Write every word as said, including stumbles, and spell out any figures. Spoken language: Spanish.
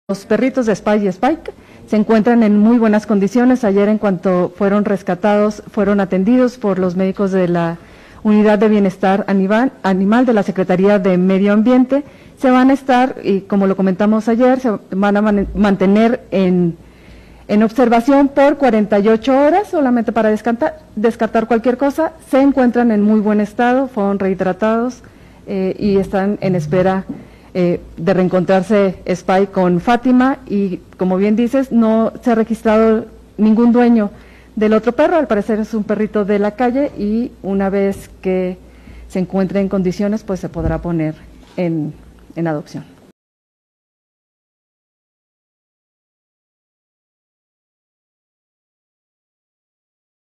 Los perritos de Spy y Spike se encuentran en muy buenas condiciones. Ayer, en cuanto fueron rescatados, fueron atendidos por los médicos de la Unidad de Bienestar Animal, Animal de la Secretaría de Medio Ambiente. Se van a estar, y como lo comentamos ayer, se van a man mantener en, en observación por cuarenta y ocho horas, solamente para descartar, descartar cualquier cosa. Se encuentran en muy buen estado, fueron rehidratados eh, y están en espera Eh, de reencontrarse Spy con Fátima, y como bien dices, no se ha registrado ningún dueño del otro perro. Al parecer es un perrito de la calle, y una vez que se encuentre en condiciones, pues se podrá poner en, en adopción.